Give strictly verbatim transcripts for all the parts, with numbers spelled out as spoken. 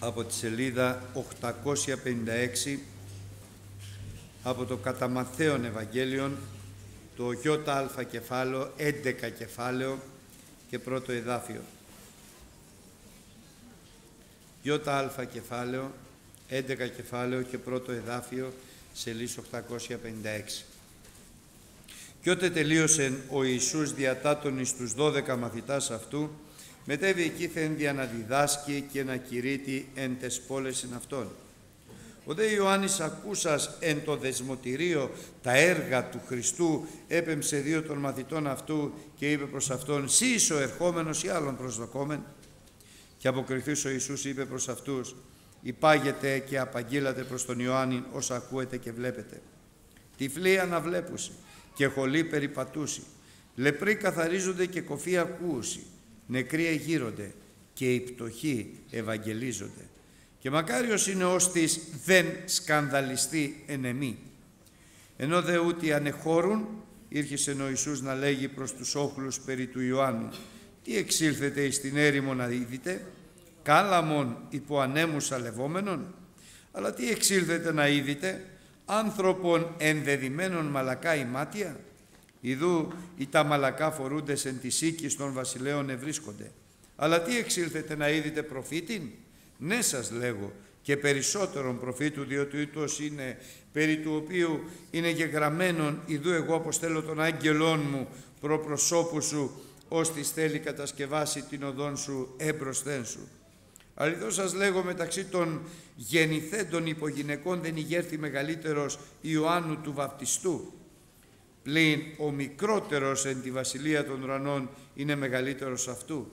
από τη σελίδα οκτακόσια πενήντα έξι από το κατά Ματθαίον Ευαγγέλιον, το ΙΑ κεφάλαιο, έντεκα κεφάλαιο και πρώτο εδάφιο. ΙΑ κεφάλαιο, έντεκα κεφάλαιο και πρώτο εδάφιο, σελίδα οκτακόσια πενήντα έξι. Κι ότε τελείωσε ο Ιησούς διατάτων εις τους δώδεκα μαθητάς αυτού, μετέβη εκείθεν δια να διδάσκει και να κηρύττει εν τες πόλεσιν αυτών. Ο δε Ιωάννης ακούσας εν το δεσμοτηρίο τα έργα του Χριστού έπεμψε δύο των μαθητών αυτού και είπε προς αυτόν: «Σύ είσαι ο ερχόμενος ή άλλον προσδοκόμεν?» Και αποκριθείς ο Ιησούς είπε προς αυτούς: «Υπάγετε και απαγγείλατε προς τον Ιωάννη όσα ακούετε και βλέπετε. Τυφλοί αναβλέπουσι και χωλοί περιπατούσι, λεπροί καθαρίζονται και κοφοί ακούουσι, νεκροί εγείρονται και οι πτωχοί ευαγγελίζονται. Και μακάριος είναι ώστις δεν σκανδαλιστεί εν εμή». Ενώ δε ούτι ανεχώρουν, ήρχισε ο Ιησούς να λέγει προς τους όχλους περί του Ιωάννου: «Τι εξήλθετε εις την έρημο να είδητε, κάλαμον υπό ανέμους αλευόμενον? Αλλά τι εξήλθετε να είδητε, άνθρωπον ενδεδειμένων μαλακά ημάτια? Ιδού οι τα μαλακά φορούντες εν της οίκης των βασιλέων ευρίσκονται. Αλλά τι εξήλθετε να είδητε, προφήτην? Ναι σας λέγω, και περισσότερον προφήτου, διότι ούτως είναι περί του οποίου είναι γεγραμμένον: «Ιδού εγώ αποστέλω τον άγγελόν μου προ προσώπου σου, ώστις θέλει κατασκευάσει την οδόν σου έμπροσθεν σου». Αληθώς σας λέγω, μεταξύ των γεννηθέντων υπογυναικών δεν ηγέρθη μεγαλύτερος Ιωάννου του Βαπτιστού, πλην ο μικρότερος εν τη βασιλεία των ουρανών είναι μεγαλύτερος αυτού.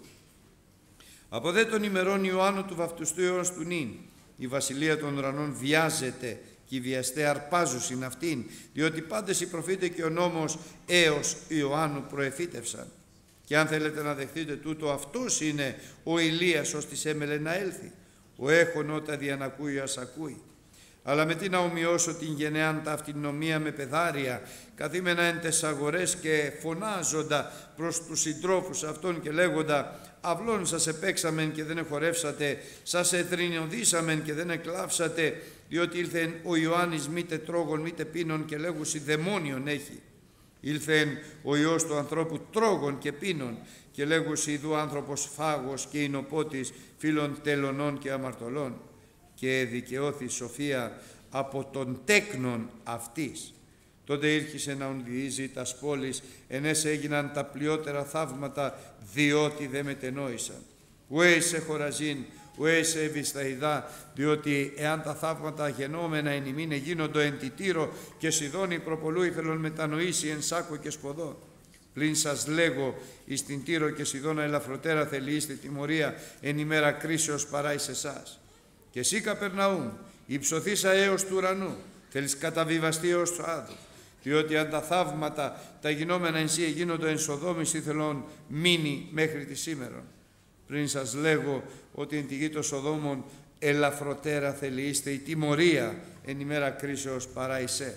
Από δε των ημερών Ιωάννου του Βαπτιστού έως του νυν, η βασιλεία των ουρανών βιάζεται και οι βιαστέ αρπάζουσιν αυτήν, διότι πάντες οι προφήτες και ο νόμος έως Ιωάννου προεφήτευσαν. Και αν θέλετε να δεχτείτε τούτο, αυτός είναι ο Ηλίας ώστις έμελε να έλθει. Ο έχων ότα διανακούει ας ακούει. Αλλά με τι να ομοιώσω την γενεάν τα αυτινομία με πεδάρια, καθήμενα εν τες αγορές και φωνάζοντα προς τους συντρόφους αυτών και λέγοντα: «Αυλών σας επέξαμεν και δεν εχορεύσατε, σας εθρηνιωδήσαμεν και δεν εκλάψατε, διότι ήλθεν ο Ιωάννης μήτε τρώγων μήτε πίνων και λέγουσι δαιμόνιον έχει. Ήλθεν ο Υιός του ανθρώπου τρώγων και πίνων και λέγουσι ιδού άνθρωπος φάγος και εινοπότης, φίλων τελωνών και αμαρτωλών. Και δικαιώθη σοφία από τον τέκνον αυτής. Τότε ήρχισε να ονδιίζει τας πόλεις, ενές έγιναν τα πλειότερα θαύματα, διότι δεν μετενόησαν. Ουέ σε Χοραζίν, ουέ σε Ευισταϊδά, διότι εάν τα θαύματα γενόμενα εν ημίν γίνοντο εν τη Τύρο και Σιδώνη, προπολού ήθελον μετανοήσει εν σάκο και σποδό. Πλην σας λέγω, εις την Τύρο και Σιδώνα ελαφροτέρα θελείστε τιμωρία εν ημέρα κρίσεως παρά εις εσάς. Και εσύ Καπερναούμ, υψωθήσα έως του ουρανού, θέλεις καταβιβαστεί έως του άδου. Διότι αν τα θαύματα τα γινόμενα εν σύ εγίνοντο εν Σοδόμης, ήθελον μείνει μέχρι τη σήμερον. Πριν σας λέγω ότι εν τη γη των Σοδόμων ελαφροτέρα θελείστε η τιμωρία εν ημέρα κρίσεως παρά εσέ.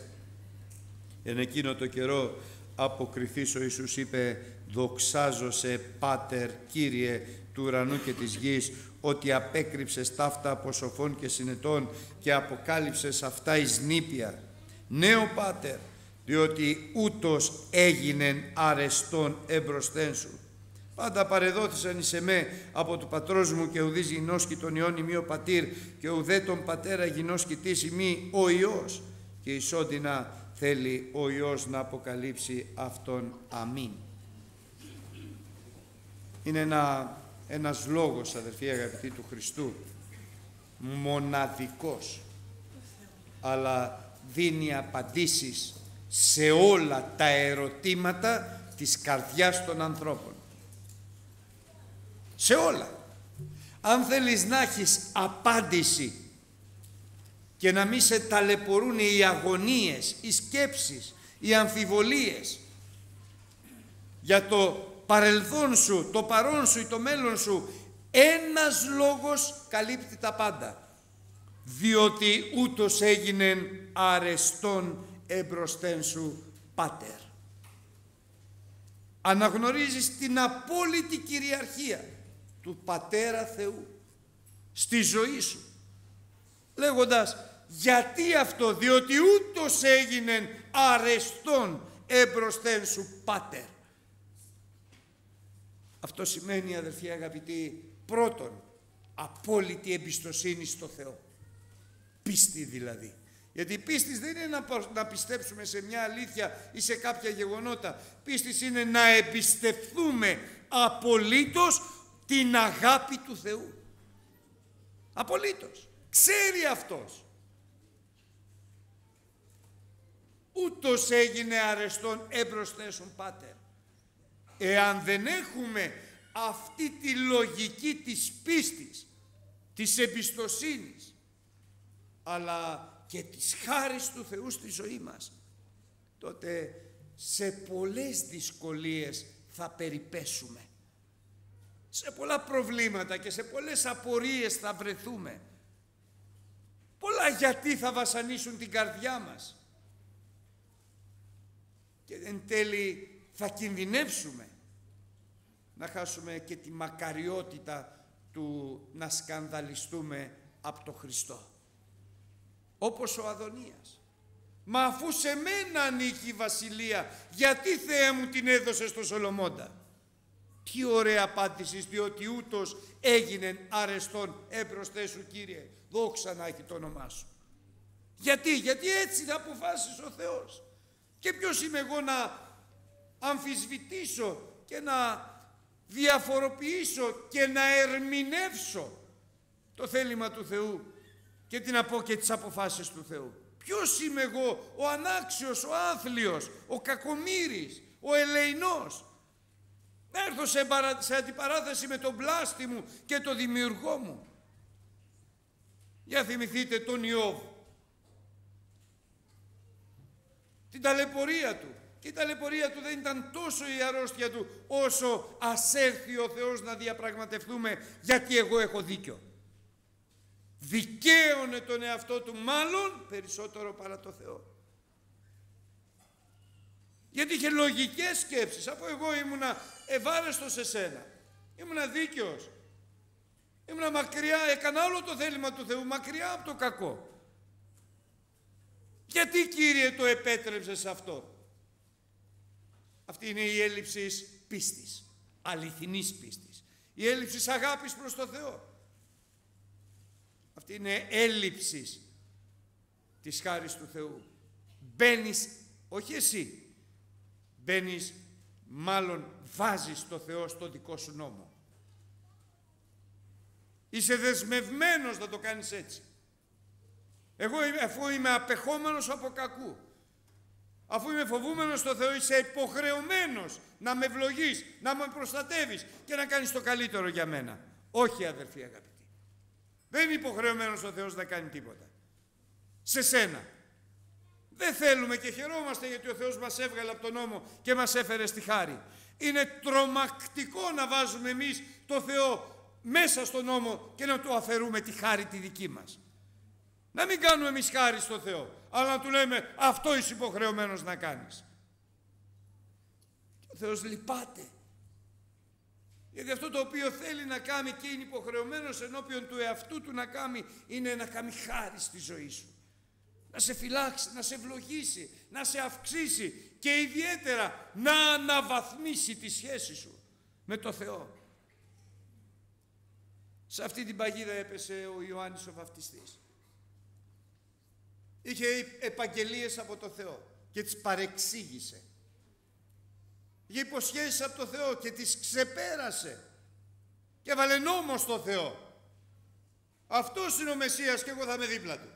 Εν εκείνο το καιρό αποκριθείς ο Ιησούς είπε: «Δοξάζω σε, Πάτερ, Κύριε του ουρανού και της γης, ότι απέκρυψες ταύτα από σοφών και συνετών και αποκάλυψες αυτά εις νήπια. Ναι, ο Πάτερ, διότι ούτως έγινεν αρεστόν εμπροσθέν σου. Πάντα παρεδόθησαν εις εμέ από του πατρός μου, και ουδείς γινώσκει τον Υιόν ημί ο πατήρ, και ουδέ τον πατέρα γινώσκει της ημί ο Υιός, και ισόντινα θέλει ο Υιός να αποκαλύψει αυτόν. Αμήν». Είναι ένα, ένας λόγος, αδερφοί αγαπητοί του Χριστού, μοναδικός, αλλά δίνει απαντήσεις σε όλα τα ερωτήματα της καρδιάς των ανθρώπων. Σε όλα. Αν θέλεις να έχεις απάντηση και να μην σε ταλαιπωρούν οι αγωνίες, οι σκέψεις, οι αμφιβολίες για το παρελθόν σου, το παρόν σου ή το μέλλον σου, ένας λόγος καλύπτει τα πάντα. Διότι ούτως έγινεν αρεστόν εμπροσθέν σου, Πάτερ. Αναγνωρίζεις την απόλυτη κυριαρχία του Πατέρα Θεού. στη ζωή σου. Λέγοντας, γιατί αυτό? Διότι ούτως έγινεν αρεστόν εμπροσθέν σου πάτερ. Αυτό σημαίνει, αδερφοί αγαπητοί, πρώτον, απόλυτη εμπιστοσύνη στο Θεό. Πίστη δηλαδή. Γιατί πίστης δεν είναι να πιστέψουμε σε μια αλήθεια ή σε κάποια γεγονότα. Πίστης είναι να εμπιστευτούμε απολύτως την αγάπη του Θεού. Απολύτως. Ξέρει αυτός. Ούτως έγινε αρεστόν εμπροσθέσον πάτερ. Εάν δεν έχουμε αυτή τη λογική της πίστης, της εμπιστοσύνης, αλλά και της χάρης του Θεού στη ζωή μας, τότε σε πολλές δυσκολίες θα περιπέσουμε. Σε πολλά προβλήματα και σε πολλές απορίες θα βρεθούμε. Πολλά γιατί θα βασανίσουν την καρδιά μας. Και εν τέλει θα κινδυνεύσουμε να χάσουμε και τη μακαριότητα του να σκανδαλιστούμε από τον Χριστό. Όπως ο Αδωνίας. Μα αφού σε μένα ανήκει η βασιλεία, γιατί Θεέ μου την έδωσε στο Σολομώντα? Τι ωραία απάντηση, διότι ούτως έγινεν αρεστόν εμπροσθέ σου, Κύριε, δόξα να έχει το όνομά σου. Γιατί, γιατί έτσι θα αποφάσισε ο Θεός. Και ποιος είμαι εγώ να αμφισβητήσω και να διαφοροποιήσω και να ερμηνεύσω το θέλημα του Θεού και τι να πω και τις αποφάσεις του Θεού? Ποιος είμαι εγώ, ο ανάξιος, ο άθλιος, ο κακομοίρης, ο ελεηνός, να έρθω σε, παρα... σε αντιπαράθεση με τον πλάστη μου και τον δημιουργό μου? Για θυμηθείτε τον Ιώβ, την ταλαιπωρία του. Και η ταλαιπωρία του δεν ήταν τόσο η αρρώστια του, όσο ας έρθει ο Θεός να διαπραγματευτούμε, γιατί εγώ έχω δίκιο. Δικαίωνε τον εαυτό του μάλλον περισσότερο παρά το Θεό. Γιατί είχε λογικές σκέψεις. Αφού εγώ ήμουνα ευάρεστος σε σένα, ήμουνα δίκαιος, ήμουνα μακριά, έκανα όλο το θέλημα του Θεού, μακριά από το κακό. Γιατί, Κύριε, το επέτρεψες αυτό? Αυτή είναι η έλλειψη πίστης, αληθινής πίστης. Η έλλειψη αγάπης προς το Θεό. Αυτή είναι έλλειψη της χάρης του Θεού. Μπαίνεις, όχι εσύ, μπαίνεις, μάλλον βάζεις το Θεό στο δικό σου νόμο. Είσαι δεσμευμένος να το κάνεις έτσι. Εγώ αφού είμαι απεχόμενος από κακού, αφού είμαι φοβούμενος στο Θεό, είσαι υποχρεωμένος να με ευλογείς, να με προστατεύεις και να κάνεις το καλύτερο για μένα. Όχι, αδερφοί αγαπητοί. Δεν είναι υποχρεωμένος ο Θεός να κάνει τίποτα. Σε σένα. Δεν θέλουμε και χαιρόμαστε γιατί ο Θεός μας έβγαλε από τον νόμο και μας έφερε στη χάρη. Είναι τρομακτικό να βάζουμε εμείς το Θεό μέσα στον νόμο και να του αφαιρούμε τη χάρη τη δική μας. Να μην κάνουμε εμείς χάρη στο Θεό, αλλά να του λέμε αυτό είσαι υποχρεωμένος να κάνεις. Και ο Θεός λυπάται. Γιατί αυτό το οποίο θέλει να κάνει και είναι υποχρεωμένος ενώπιον του εαυτού του να κάνει, είναι να κάνει χάρη στη ζωή σου. Να σε φυλάξει, να σε ευλογήσει, να σε αυξήσει και ιδιαίτερα να αναβαθμίσει τη σχέση σου με το Θεό. Σε αυτή την παγίδα έπεσε ο Ιωάννης ο Βαπτιστής. Είχε επαγγελίες από το Θεό και τις παρεξήγησε. Είχε υποσχέσεις από το Θεό και τις ξεπέρασε και έβαλε νόμο στο Θεό. Αυτός είναι ο Μεσσίας και εγώ θα είμαι δίπλα του.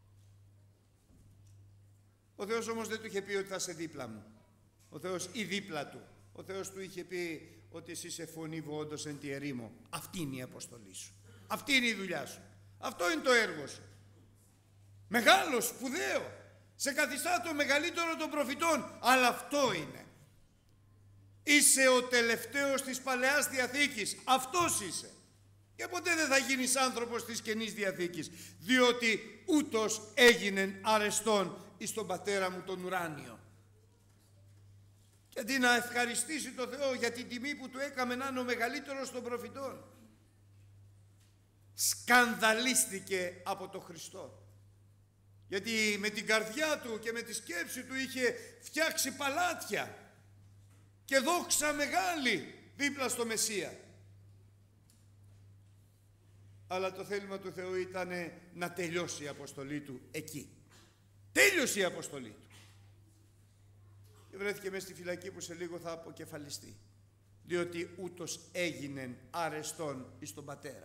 Ο Θεός όμως δεν του είχε πει ότι θα είσαι δίπλα μου. Ο Θεός ή δίπλα του. Ο Θεός του είχε πει ότι εσύ είσαι φωνήβο όντως εν τη ερήμο. Αυτή είναι η αποστολή σου. Αυτή είναι η δουλειά σου. Αυτό είναι το έργο σου. Μεγάλο, σπουδαίο. Σε καθιστά το μεγαλύτερο των προφητών. Αλλά αυτό είναι. Είσαι ο τελευταίος της Παλαιάς Διαθήκης. Αυτός είσαι. Και ποτέ δεν θα γίνεις άνθρωπος της Καινής Διαθήκης. Διότι ούτως έγινεν αρεστόν εις τον Πατέρα μου τον ουράνιο. Και αντί να ευχαριστήσει το Θεό για την τιμή που του έκαμε να είναι ο μεγαλύτερος των προφητών, σκανδαλίστηκε από τον Χριστό. Γιατί με την καρδιά του και με τη σκέψη του είχε φτιάξει παλάτια και δόξα μεγάλη δίπλα στο Μεσσία. Αλλά το θέλημα του Θεού ήταν να τελειώσει η αποστολή του εκεί. Τέλειωσε η αποστολή του. Και βρέθηκε μέσα στη φυλακή που σε λίγο θα αποκεφαλιστεί. Διότι ούτως έγινεν αρεστόν εις τον Πατέρα.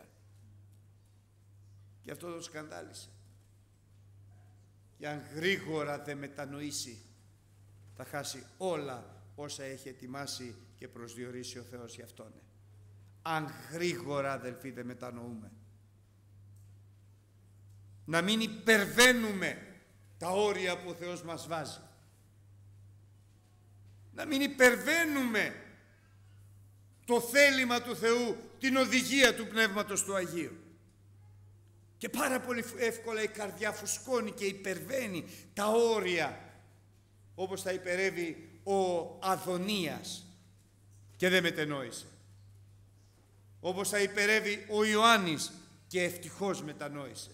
Και αυτό το σκανδάλισε. Και αν γρήγορα δεν μετανοήσει, θα χάσει όλα όσα έχει ετοιμάσει και προσδιορίσει ο Θεός για αυτόν. Αν γρήγορα, αδελφοί, δεν μετανοούμε. Να μην υπερβαίνουμε τα όρια που ο Θεός μας βάζει. Να μην υπερβαίνουμε το θέλημα του Θεού, την οδηγία του Πνεύματος του Αγίου. Και πάρα πολύ εύκολα η καρδιά φουσκώνει και υπερβαίνει τα όρια, όπως τα υπερεύει ο Αδωνίας και δεν μετενόησε. Όπως τα υπερεύει ο Ιωάννης και ευτυχώς μετανόησε.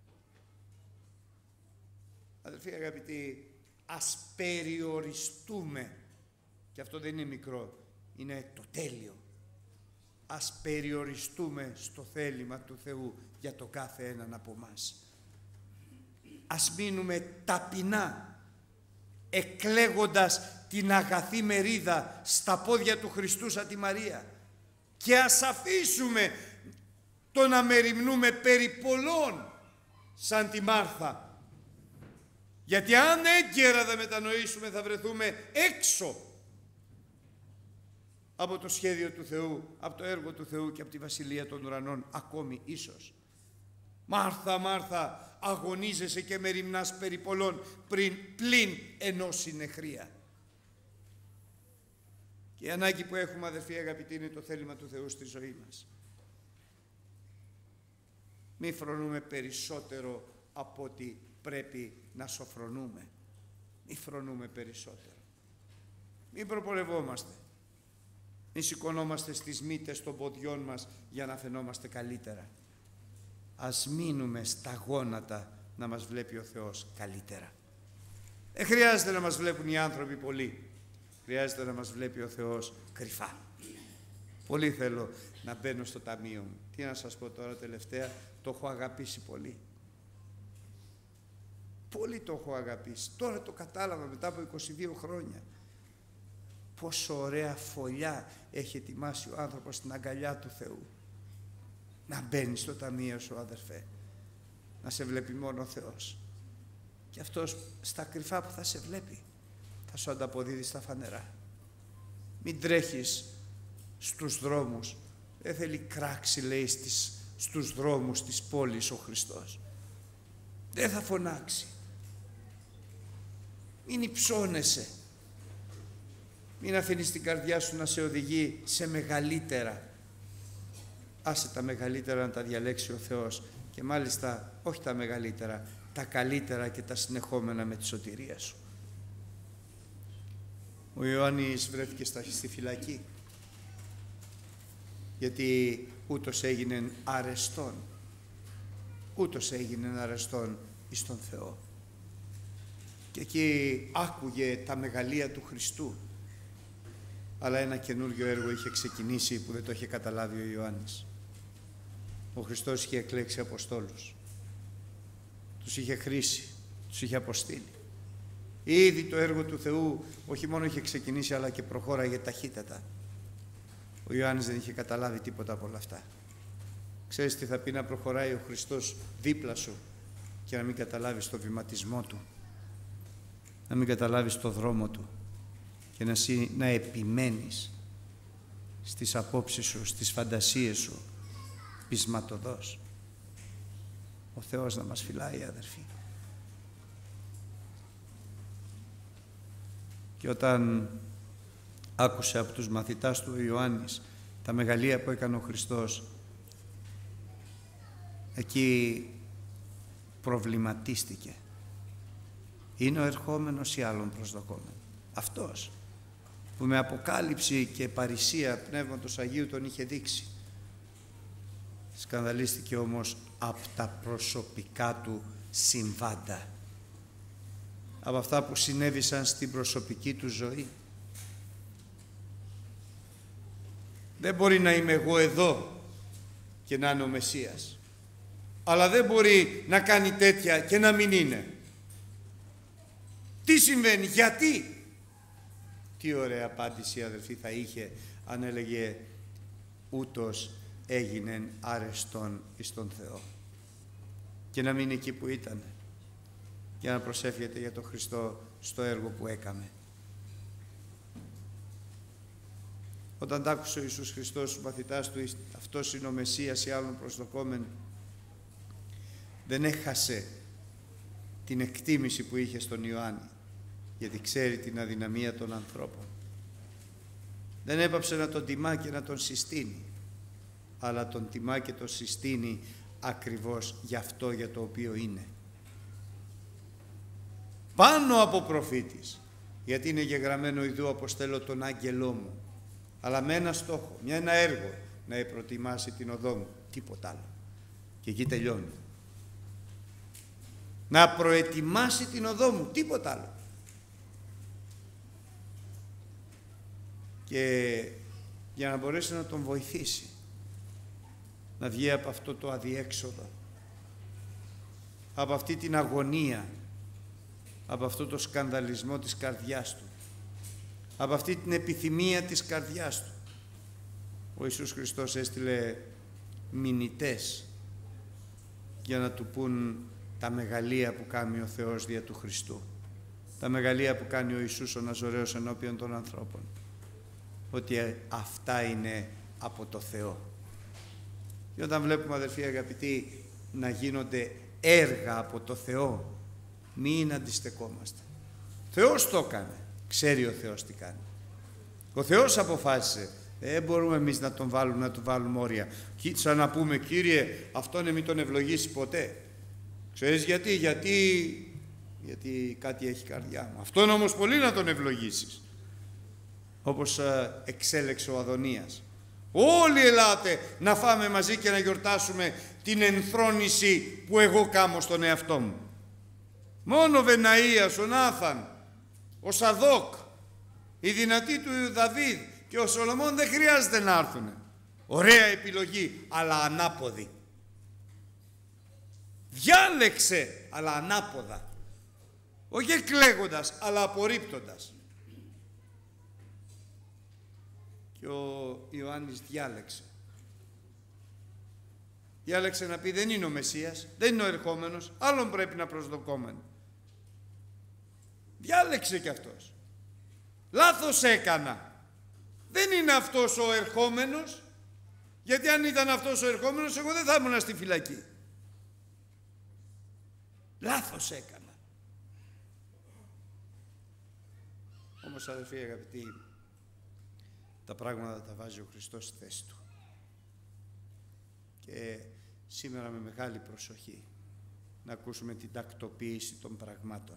Αδελφοί αγαπητοί, ας περιοριστούμε, και αυτό δεν είναι μικρό, είναι το τέλειο. Ας περιοριστούμε στο θέλημα του Θεού για το κάθε έναν από μας. Ας μείνουμε ταπεινά, εκλέγοντας την αγαθή μερίδα στα πόδια του Χριστού σαν τη Μαρία, και ας αφήσουμε το να μεριμνούμε περί πολλών σαν τη Μάρθα. Γιατί αν έγκαιρα δεν μετανοήσουμε, θα βρεθούμε έξω από το σχέδιο του Θεού, από το έργο του Θεού και από τη Βασιλεία των Ουρανών, ακόμη ίσως. Μάρθα, Μάρθα, αγωνίζεσαι και μεριμνάς περί πολλών, πριν πλην ενός συνεχρία. Και η ανάγκη που έχουμε, αδελφοί αγαπητοί, είναι το θέλημα του Θεού στη ζωή μας. Μη φρονούμε περισσότερο από ότι πρέπει να σοφρονούμε. Μη φρονούμε περισσότερο. Μην προπολευόμαστε. Μη σηκωνόμαστε στις μύτες των ποδιών μας για να φαινόμαστε καλύτερα. Ας μείνουμε στα γόνατα να μας βλέπει ο Θεός καλύτερα. Δεν χρειάζεται να μας βλέπουν οι άνθρωποι πολύ. Χρειάζεται να μας βλέπει ο Θεός κρυφά. Πολύ θέλω να μπαίνω στο ταμείο μου. Τι να σας πω τώρα τελευταία, το έχω αγαπήσει πολύ. Πολύ το έχω αγαπήσει. Τώρα το κατάλαβα μετά από είκοσι δύο χρόνια. Πόσο ωραία φωλιά έχει ετοιμάσει ο άνθρωπος στην αγκαλιά του Θεού. Να μπαίνει στο ταμείο σου, αδερφέ. Να σε βλέπει μόνο ο Θεός. Και αυτός στα κρυφά που θα σε βλέπει, θα σου ανταποδίδει στα φανερά. Μην τρέχεις στους δρόμους. Δεν θέλει κράξη, λέει, στις, στους δρόμους της πόλης ο Χριστός. Δεν θα φωνάξει. Μην υψώνεσαι. Μην αφήνεις την καρδιά σου να σε οδηγεί σε μεγαλύτερα. Άσε τα μεγαλύτερα να τα διαλέξει ο Θεός. Και μάλιστα όχι τα μεγαλύτερα, τα καλύτερα και τα συνεχόμενα με τη σωτηρία σου. Ο Ιωάννης βρέθηκε στη φυλακή, γιατί ούτως έγινεν αρεστόν. Ούτως έγινεν αρεστόν εις τον Θεό. Και εκεί άκουγε τα μεγαλεία του Χριστού. Αλλά ένα καινούργιο έργο είχε ξεκινήσει που δεν το είχε καταλάβει ο Ιωάννης. Ο Χριστός είχε εκλέξει αποστόλους. Τους είχε χρήσει, τους είχε αποστείλει. Ήδη το έργο του Θεού όχι μόνο είχε ξεκινήσει, αλλά και προχώραγε ταχύτατα. Ο Ιωάννης δεν είχε καταλάβει τίποτα από όλα αυτά. Ξέρεις τι θα πει να προχωράει ο Χριστός δίπλα σου και να μην καταλάβεις το βηματισμό Του, να μην καταλάβεις το δρόμο Του και να, συ, να επιμένεις στις απόψεις σου, στις φαντασίες σου, πεισματωδώς. Ο Θεός να μας φυλάει, αδερφοί. Και όταν άκουσε από τους μαθητάς του ο Ιωάννης τα μεγαλεία που έκανε ο Χριστός, εκεί προβληματίστηκε. Είναι ο ερχόμενος ή άλλον προσδοκόμενο? Αυτός που με αποκάλυψη και παρησία Πνεύματος Αγίου τον είχε δείξει. Σκανδαλίστηκε όμως από τα προσωπικά του συμβάντα, από αυτά που συνέβησαν στην προσωπική του ζωή. Δεν μπορεί να είμαι εγώ εδώ και να είναι ο Μεσσίας, αλλά δεν μπορεί να κάνει τέτοια και να μην είναι. Τι συμβαίνει, γιατί? Τι ωραία απάντηση, αδελφοί, θα είχε αν έλεγε ούτως έγινεν άρεστον εις τον Θεό, και να μείνει εκεί που ήταν για να προσεύχεται για τον Χριστό στο έργο που έκαμε. Όταν τ' άκουσε ο Ιησούς Χριστός στους μαθητάς του, αυτός είναι ο Μεσσίας ή άλλον προσδοκόμενο, δεν έχασε την εκτίμηση που είχε στον Ιωάννη, γιατί ξέρει την αδυναμία των ανθρώπων. Δεν έπαψε να τον τιμά και να τον συστήνει, αλλά τον τιμά και τον συστήνει ακριβώς για αυτό για το οποίο είναι. Πάνω από προφήτης, γιατί είναι γεγραμμένο ιδού αποστέλω τον άγγελό μου, αλλά με ένα στόχο, μια ένα έργο, να προτιμάσει την οδό μου, τίποτα άλλο. Και εκεί τελειώνει. Να προετοιμάσει την οδό μου, τίποτα άλλο. Και για να μπορέσει να τον βοηθήσει να βγει από αυτό το αδιέξοδο, από αυτή την αγωνία, από αυτό το σκανδαλισμό της καρδιάς του, από αυτή την επιθυμία της καρδιάς του, ο Ιησούς Χριστός έστειλε μηνυτές για να του πούν τα μεγαλεία που κάνει ο Θεός δια του Χριστού, τα μεγαλεία που κάνει ο Ιησούς ο Ναζωραίος ενώπιον των ανθρώπων, ότι αυτά είναι από το Θεό. Και όταν βλέπουμε, αδελφοί αγαπητοί, να γίνονται έργα από το Θεό, μην αντιστεκόμαστε. Θεός το έκανε, ξέρει ο Θεός τι κάνει. Ο Θεός αποφάσισε, δεν μπορούμε εμείς να τον βάλουμε, να του βάλουμε όρια. Σαν να πούμε, Κύριε, αυτόν μην τον ευλογήσει ποτέ. Ξέρεις γιατί, γιατί, γιατί κάτι έχει καρδιά μου. Αυτόν όμως πολύ να τον ευλογήσεις. Όπως εξέλεξε ο Αδωνίας. Όλοι ελάτε να φάμε μαζί και να γιορτάσουμε την ενθρόνηση που εγώ κάμω στον εαυτό μου. Μόνο ο Βεναΐας, ο Νάθαν, ο Σαδόκ, οι δυνατοί του Δαβίδ και ο Σολομών δεν χρειάζεται να έρθουν. Ωραία επιλογή, αλλά ανάποδη. Διάλεξε, αλλά ανάποδα. Όχι εκλέγοντας, αλλά απορρίπτοντας. Και ο Ιωάννης διάλεξε. Διάλεξε να πει δεν είναι ο Μεσσίας, δεν είναι ο ερχόμενος, άλλον πρέπει να προσδοκόμενο. Διάλεξε κι αυτός. Λάθος έκανα. Δεν είναι αυτός ο ερχόμενος, γιατί αν ήταν αυτός ο ερχόμενος εγώ δεν θα ήμουν στη φυλακή. Λάθος έκανα. Όμως, αδελφοί αγαπητοί, τα πράγματα τα βάζει ο Χριστός στη θέση του. Και σήμερα με μεγάλη προσοχή να ακούσουμε την τακτοποίηση των πραγμάτων.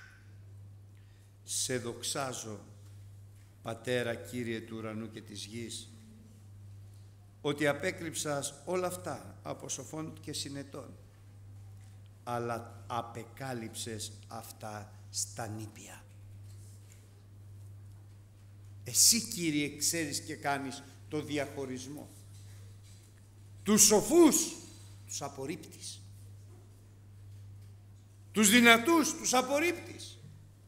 Σε δοξάζω, Πατέρα, Κύριε του ουρανού και της γης, ότι απέκρυψας όλα αυτά από σοφών και συνετών, αλλά απεκάλυψες αυτά στα νήπια. Εσύ, Κύριε, ξέρεις και κάνεις το διαχωρισμό. Τους σοφούς τους απορρίπτεις. Τους δυνατούς τους απορρίπτεις.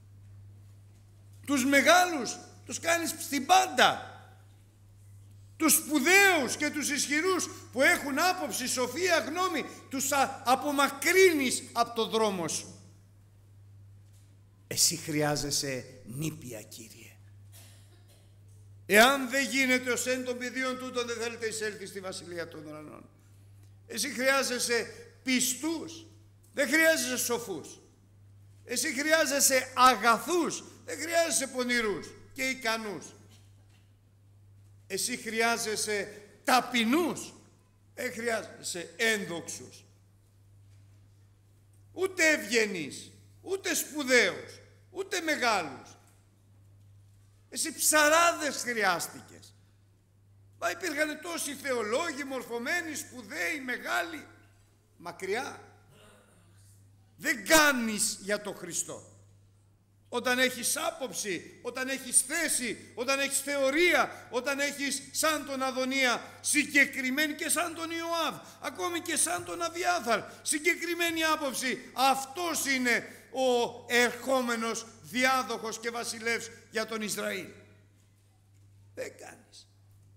Τους μεγάλους τους κάνεις στην πάντα. Τους σπουδαίους και τους ισχυρούς που έχουν άποψη, σοφία, γνώμη, τους απομακρύνεις από το δρόμο σου. Εσύ χρειάζεσαι νήπια, Κύριε. Εάν δεν γίνεται ως εν των παιδίων τούτων, δεν θέλετε εισέλθει στη Βασιλεία των Ουρανών. Εσύ χρειάζεσαι πιστούς, δεν χρειάζεσαι σοφούς. Εσύ χρειάζεσαι αγαθούς, δεν χρειάζεσαι πονηρούς και ικανούς. Εσύ χρειάζεσαι ταπεινούς, δεν χρειάζεσαι ένδοξους. Ούτε ευγενείς, ούτε σπουδαίους, ούτε μεγάλους. Εσύ ψαράδες χρειάστηκες. Μα υπήρχαν τόσοι θεολόγοι, μορφωμένοι, σπουδαίοι, μεγάλοι. Μακριά. Δεν κάνεις για το Χριστό. Όταν έχεις άποψη, όταν έχεις θέση, όταν έχεις θεωρία, όταν έχεις σαν τον Αδωνία συγκεκριμένη, και σαν τον Ιωάβ, ακόμη και σαν τον Αβιάθαρ, συγκεκριμένη άποψη, αυτός είναι ο ερχόμενος διάδοχος και βασιλεύς για τον Ισραήλ. Δεν κάνεις.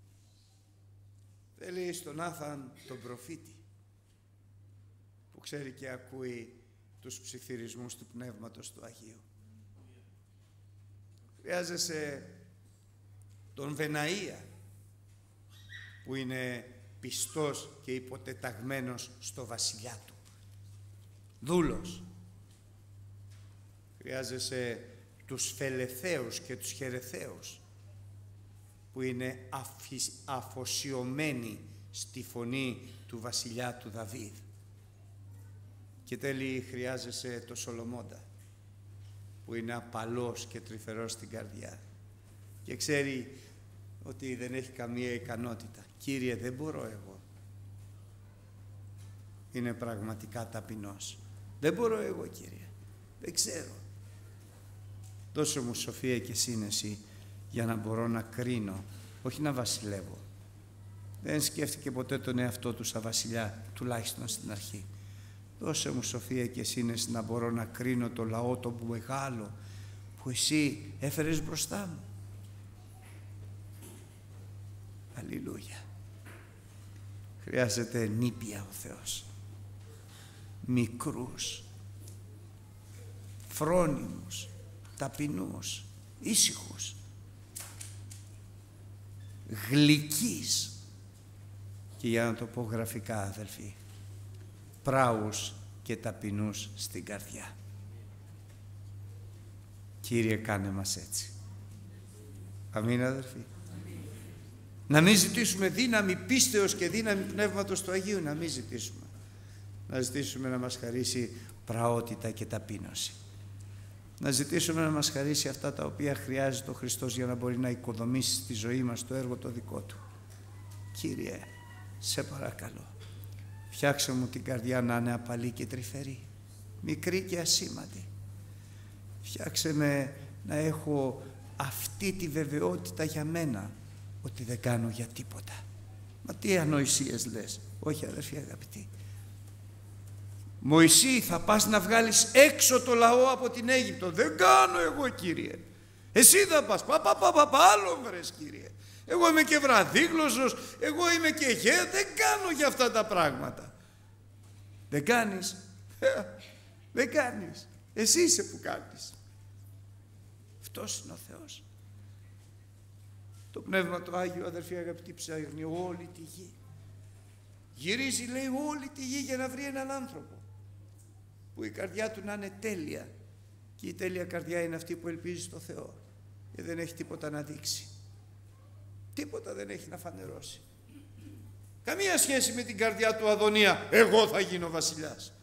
Θέλει στον Νάθαν τον προφήτη, που ξέρει και ακούει τους ψιθυρισμούς του Πνεύματος του Αγίου. Χρειάζεσαι τον Βεναΐα, που είναι πιστός και υποτεταγμένος στο βασιλιά του. Δούλος. Χρειάζεσαι τους Φελεθαίους και τους Χερεθαίους, που είναι αφοσιωμένοι στη φωνή του βασιλιά του Δαβίδ. Και τέλει χρειάζεσαι το Σολομώντα, που είναι απαλός και τρυφερός στην καρδιά και ξέρει ότι δεν έχει καμία ικανότητα. Κύριε, δεν μπορώ εγώ. Είναι πραγματικά ταπεινός. Δεν μπορώ εγώ, Κύριε. Δεν ξέρω. Δώσε μου σοφία και σύνεση για να μπορώ να κρίνω, όχι να βασιλεύω. Δεν σκέφτηκε ποτέ τον εαυτό του σαν βασιλιά, τουλάχιστον στην αρχή. Δώσε μου σοφία και σύνεση να μπορώ να κρίνω το λαό το μεγάλο που εσύ έφερες μπροστά μου. Αλληλούια. Χρειάζεται νήπια ο Θεός. Μικρούς, φρόνιμους, ταπεινούς, ήσυχους, γλυκείς και, για να το πω γραφικά, αδελφοί, πράους και ταπεινούς στην καρδιά. Κύριε, κάνε μας έτσι. Αμήν, αδελφοί. Αμήν. Να μην ζητήσουμε δύναμη πίστεως και δύναμη Πνεύματος του Αγίου, να μην ζητήσουμε. Να ζητήσουμε να μας χαρίσει πραότητα και ταπείνωση. Να ζητήσουμε να μας χαρίσει αυτά τα οποία χρειάζεται ο Χριστός για να μπορεί να οικοδομήσει στη ζωή μας το έργο το δικό Του. Κύριε, σε παρακαλώ, φτιάξε μου την καρδιά να είναι απαλή και τρυφερή, μικρή και ασήμαντη. Φτιάξε με να έχω αυτή τη βεβαιότητα για μένα, ότι δεν κάνω για τίποτα. Μα τι ανοησίες λες? Όχι, αδερφοί αγαπητοί. Μωυσή, θα πας να βγάλεις έξω το λαό από την Αίγυπτο. Δεν κάνω εγώ, Κύριε. Εσύ θα πας. Πα, πα, πα, πα, πα άλλο βρες, Κύριε. Εγώ είμαι και βραδίγλωσσος, εγώ είμαι και γέ, δεν κάνω για αυτά τα πράγματα. Δεν κάνεις. Δεν κάνεις. Εσύ είσαι που κάνεις. Αυτός είναι ο Θεός. Το Πνεύμα του Άγιο, αδερφοί αγαπητοί, ψάχνει όλη τη γη. Γυρίζει, λέει, όλη τη γη για να βρει έναν άνθρωπο που η καρδιά του να είναι τέλεια. Και η τέλεια καρδιά είναι αυτή που ελπίζει στο Θεό και δεν έχει τίποτα να δείξει. Τίποτα δεν έχει να φανερώσει. Καμία σχέση με την καρδιά του Αδωνία, εγώ θα γίνω βασιλιάς.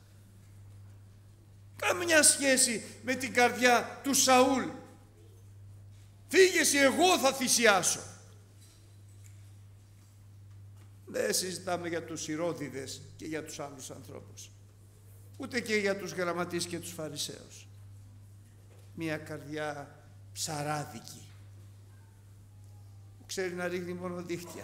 Καμία σχέση με την καρδιά του Σαούλ, φύγε εσύ, εγώ θα θυσιάσω. Δεν συζητάμε για τους Ηρώδηδες και για τους άλλους ανθρώπους, ούτε και για τους γραμματείς και τους Φαρισαίους. Μια καρδιά ψαράδικη, που ξέρει να ρίχνει μόνο δίχτυα,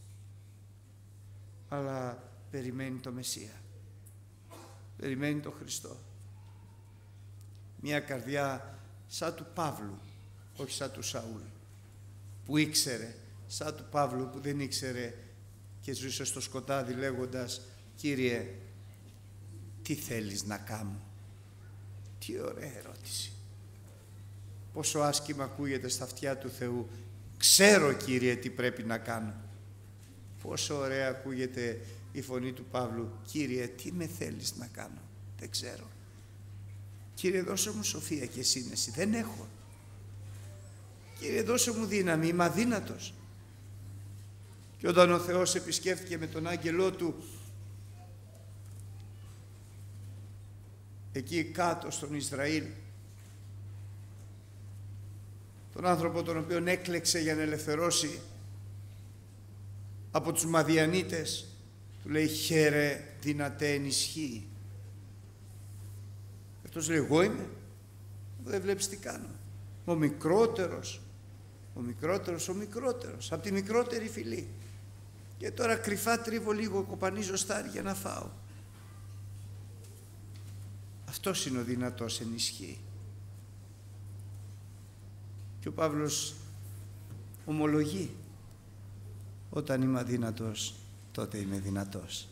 αλλά περιμένει το Μεσσία, περιμένει το Χριστό. Μια καρδιά σαν του Παύλου, όχι σαν του Σαούλ, που ήξερε, σαν του Παύλου που δεν ήξερε και ζούσε στο σκοτάδι λέγοντας, Κύριε, τι θέλεις να κάνω? Τι ωραία ερώτηση. Πόσο άσχημα ακούγεται στα αυτιά του Θεού, ξέρω, Κύριε, τι πρέπει να κάνω. Πόσο ωραία ακούγεται η φωνή του Παύλου, Κύριε, τι με θέλεις να κάνω? Δεν ξέρω. Κύριε, δώσε μου σοφία και σύνεση, δεν έχω. Κύριε, δώσε μου δύναμη, είμαι αδύνατος. Και όταν ο Θεός επισκέφθηκε με τον άγγελό του εκεί κάτω στον Ισραήλ, τον άνθρωπο τον οποίον έκλεξε για να ελευθερώσει από τους Μαδιανίτες, του λέει χαίρε δυνατέ ενισχύει. Αυτός λέει εγώ είμαι, δεν βλέπεις τι κάνω. Ο μικρότερος, ο μικρότερος, ο μικρότερος, από τη μικρότερη φυλή. Και τώρα κρυφά τρίβω λίγο, κοπανίζω στάρι για να φάω. Αυτός είναι ο δυνατός ενισχύει. Και ο Παύλος ομολογεί, όταν είμαι αδύνατος, τότε είμαι δυνατός.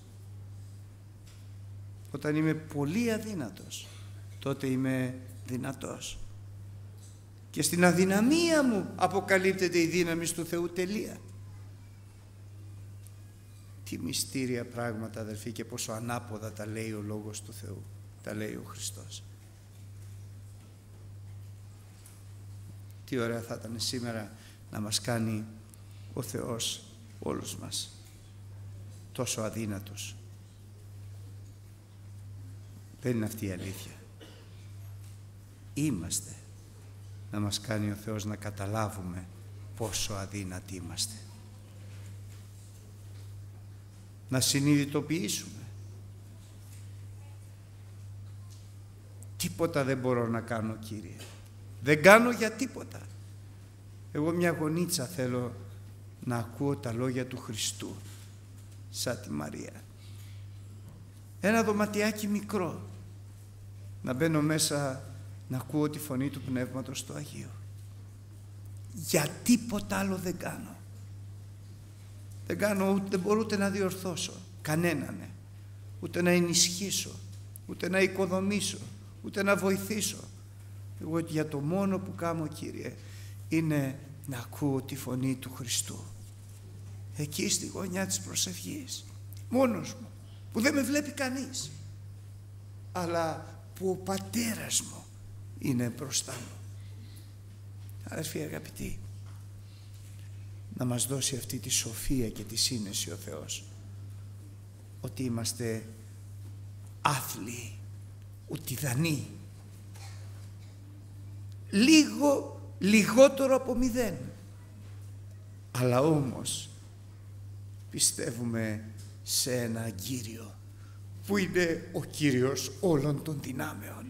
Όταν είμαι πολύ αδύνατος, τότε είμαι δυνατός. Και στην αδυναμία μου αποκαλύπτεται η δύναμη του Θεού, τελεία. Τι μυστήρια πράγματα, αδελφοί, και πόσο ανάποδα τα λέει ο Λόγος του Θεού, τα λέει ο Χριστός. Τι ωραία θα ήταν σήμερα να μας κάνει ο Θεός όλους μας τόσο αδύνατος. Δεν είναι αυτή η αλήθεια. Είμαστε. Να μας κάνει ο Θεός να καταλάβουμε πόσο αδύνατοι είμαστε. Να συνειδητοποιήσουμε. Τίποτα δεν μπορώ να κάνω, Κύριε. Δεν κάνω για τίποτα. Εγώ μια γονίτσα θέλω να ακούω τα λόγια του Χριστού, σαν τη Μαρία. Ένα δωματιάκι μικρό, να μπαίνω μέσα να ακούω τη φωνή του Πνεύματος του Αγίου. Για τίποτα άλλο δεν κάνω. Δεν κάνω, ούτε, δεν μπορώ ούτε να διορθώσω κανέναν, ούτε να ενισχύσω, ούτε να οικοδομήσω, ούτε να βοηθήσω. Εγώ για το μόνο που κάνω, Κύριε, είναι να ακούω τη φωνή του Χριστού. Εκεί στη γωνιά της προσευχής, μόνος μου, που δεν με βλέπει κανείς, αλλά που ο Πατέρας μου είναι μπροστά μου. Αδερφοί αγαπητοί, να μας δώσει αυτή τη σοφία και τη σύνεση ο Θεός, ότι είμαστε άθλιοι, ουτιδανοί, λίγο λιγότερο από μηδέν, αλλά όμως πιστεύουμε σε ένα Κύριο που είναι ο Κύριος όλων των δυνάμεων.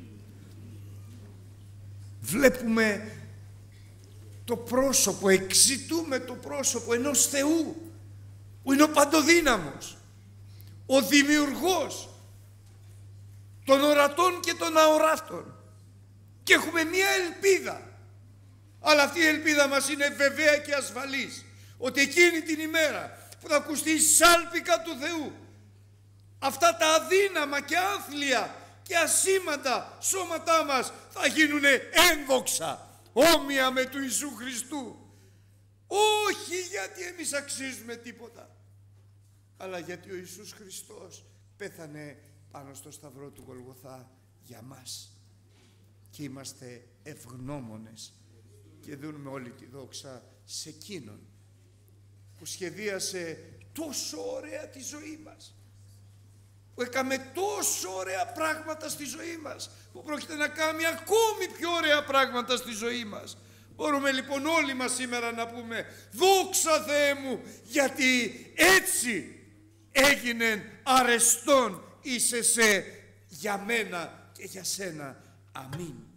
Βλέπουμε το πρόσωπο, εξητούμε το πρόσωπο ενός Θεού που είναι ο παντοδύναμος, ο δημιουργός των ορατών και των αοράτων, και έχουμε μία ελπίδα, αλλά αυτή η ελπίδα μας είναι βεβαία και ασφαλής, ότι εκείνη την ημέρα που θα ακουστεί η σάλπικα του Θεού, αυτά τα αδύναμα και άθλια και ασήμαντα σώματά μας θα γίνουν ένδοξα, όμοια με του Ιησού Χριστού. Όχι γιατί εμείς αξίζουμε τίποτα, αλλά γιατί ο Ιησούς Χριστός πέθανε πάνω στο σταυρό του Γολγοθά για μας, και είμαστε ευγνώμονες και δίνουμε όλη τη δόξα σε εκείνον που σχεδίασε τόσο ωραία τη ζωή μας, που έκαμε τόσο ωραία πράγματα στη ζωή μας, που πρόκειται να κάνει ακόμη πιο ωραία πράγματα στη ζωή μας. Μπορούμε λοιπόν όλοι μας σήμερα να πούμε δόξα Θεέ μου, γιατί έτσι έγινε αρεστόν είσαι σε για μένα και για σένα. Αμήν.